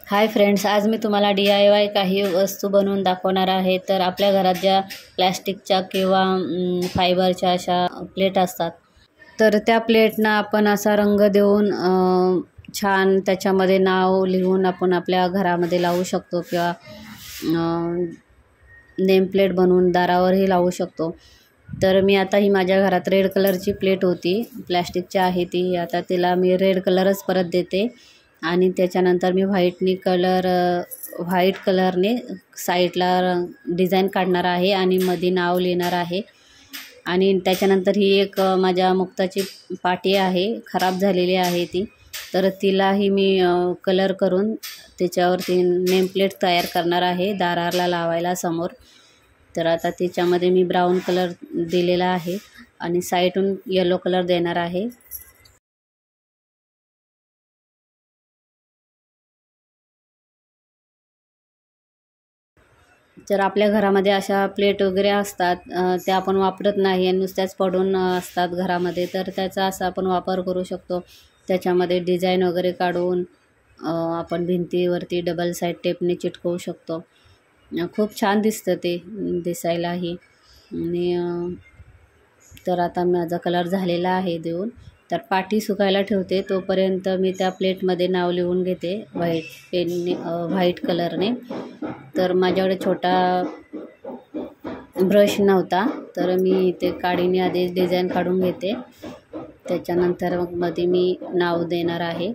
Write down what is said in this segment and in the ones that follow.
Hi friends, आज मी तुम्हाला DIY काही वस्तू बनवून दाखवणार आहे। तर आपल्या घरात ज्या प्लॅस्टिकच्या किंवा फायबरच्या अशा प्लेट असतात, तर त्या प्लेटना आपण असा रंग देऊन छान त्याच्यामध्ये नाव लिहून आपण आपल्या घरामध्ये लावू शकतो किंवा नेम प्लेट बनवून दारावरही लावू शकतो। तर मी आता ही माझ्या घरात रेड कलरची प्लेट होती, प्लॅस्टिकची आहे ती। आता तिला मी रेड कलरच परत देते आणि त्याच्यानंतर मी व्हाईट कलरने साईडला डिझाईन काढणार आहे आणि मध्ये नाव लिहिणार आहे। आणि त्याच्यानंतर ही एक माझ्या मुक्ताची पाटी आहे, खराब झालेली आहे ती, तर तिलाही मी कलर करून त्याच्यावरती नेम प्लेट तयार करणार आहे दाराला लावायला समोर। तर आता त्याच्यामध्ये मी ब्राऊन कलर दिलेला आहे आणि साईडून येलो कलर देणार आहे। जर आपल्या घरामध्ये अशा प्लेट वगैरे असतात, त्या आपण वापरत नाही आणि नुसत्याच पडून असतात घरामध्ये, तर त्याचा असा आपण वापर करू शकतो। त्याच्यामध्ये डिझाईन वगैरे काढून आपण भिंतीवरती डबल साईड टेपने चिटकवू शकतो। खूप छान दिसतं ते दिसायलाही। आणि तर आता माझा कलर झालेला आहे देऊन, तर पाटी सुकायला ठेवते तोपर्यंत मी त्या प्लेटमध्ये नाव लिहून घेते व्हाईट कलरने। तर माझ्याकडे छोटा ब्रश नव्हता, तर मी ते काडीने आधी डिझाईन काढून घेते, त्याच्यानंतर मग मध्ये मी नाव देणार आहे।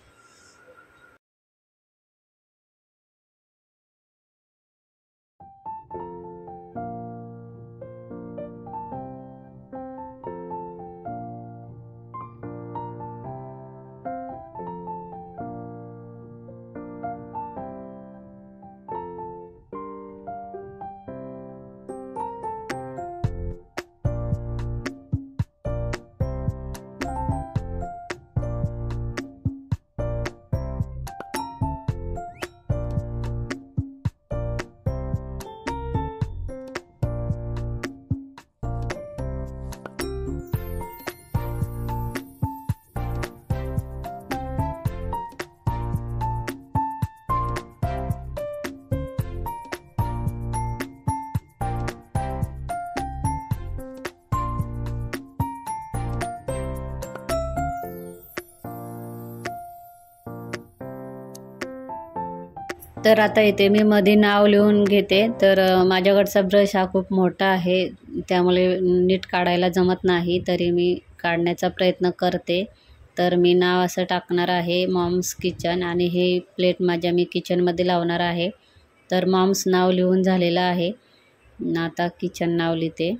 तर आता इथे मी मध्ये नाव लिहून घेते। तर माझ्याकडचा ब्रश हा खूप मोठा आहे, त्यामुळे नीट काढायला जमत नाही, तरी मी काढण्याचा प्रयत्न करते। तर मी नाव असं टाकणार आहे मॉम्स किचन, आणि हे प्लेट माझ्या मी किचनमध्ये लावणार आहे। तर मॉम्स नाव लिहून झालेलं आहे, आता किचन नाव लिहिते।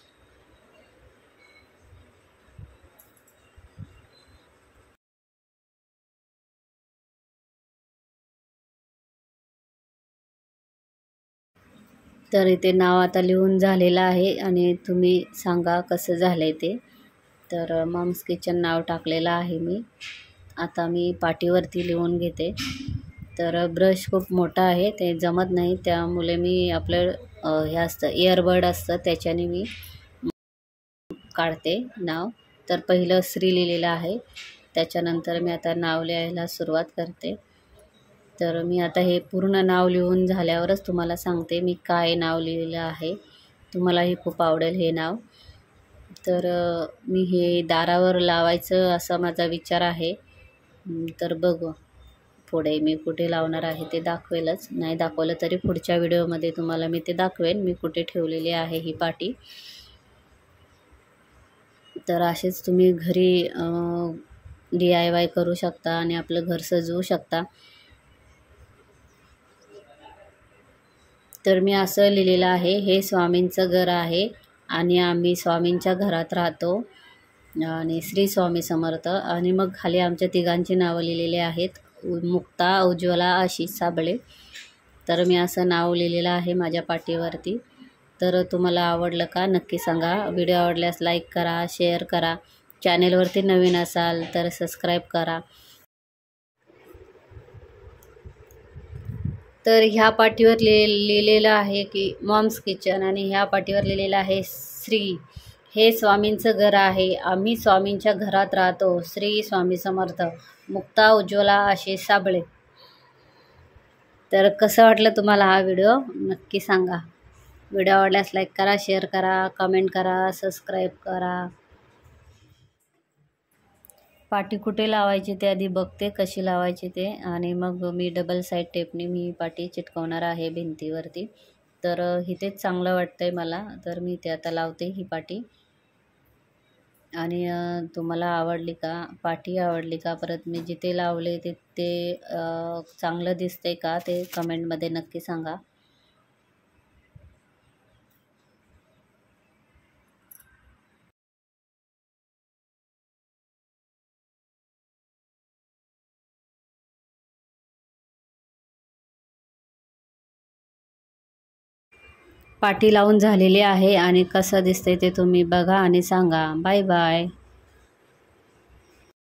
तर इथे नाव आता लिहून झालेलं आहे आणि तुम्ही सांगा कसं झालंय ते। तर मॉम्स किचन नाव टाकलेलं आहे मी। आता मी पाटीवरती लिहून घेते। तर ब्रश खूप मोठा आहे, ते जमत नाही, त्यामुळे मी आपलं हे असतं इयरबड असतं त्याच्याने मी काढते नाव। तर पहिलं श्री लिहिलेलं आहे, त्याच्यानंतर मी आता नाव लिहायला सुरुवात करते। तर मी आता हे पूर्ण नाव लिहून झाल्यावरच तुम्हाला सांगते मी काय नाव लिहिलेलं आहे, तुम्हालाही खूप आवडेल हे नाव। तर मी हे दारावर लावायचं असा माझा विचार आहे। तर बघू पुढे मी कुठे लावणार आहे ते दाखवेलच, नाही दाखवलं तरी पुढच्या व्हिडिओमध्ये तुम्हाला मी ते दाखवेन मी कुठे ठेवलेली आहे ही पाटी। तर असेच तुम्ही घरी DIY करू शकता आणि आपलं घर सजवू शकता। तर मी असं लिहिलेलं आहे, हे स्वामींचं घर आहे आणि आम्ही स्वामींच्या घरात राहतो, आणि श्री स्वामी समर्थ, आणि मग खाली आमच्या तिघांची नावं लिहिलेली आहेत, मुक्ता, ujwalaashishsabale। तर मी असं नाव लिहिलेलं आहे माझ्या पाटीवरती। तर तुम्हाला आवडलं का नक्की सांगा। व्हिडिओ आवडल्यास लाईक करा, शेअर करा, चॅनेलवरती नवीन असाल तर सबस्क्राईब करा। तर ह्या पाटीवर लिहिलेलं आहे की मॉम्स किचन, आणि ह्या पाटीवर लिहिलेलं आहे श्री, हे स्वामींचं घर आहे, आम्ही स्वामींच्या घरात राहतो, श्री स्वामी समर्थ, मुक्ता, ujwalaashishsabale। तर कसं वाटलं तुम्हाला हा व्हिडिओ नक्की सांगा. व्हिडिओ आवडल्यास लाईक करा, शेअर करा, कमेंट करा, सबस्क्राईब करा. पाटी कुठे लावायची ते आधी बघते, कशी लावायची ते, आणि मग मी डबल साईड टेपने मी पाटी चिटकवणार आहे भिंतीवरती. तर इथेच चांगलं वाटतंय मला, तर मी ते आता लावते ही पाटी. आणि तुम्हाला आवडली का पाटी, आवडली का, परत मी जिथे लावले ते ते चांगलं दिसतंय का ते कमेंटमध्ये नक्की सांगा. पाटी लावून झालेली आहे आणि कसं दिसतंय ते तुम्ही बघा आणि सांगा. Bye bye.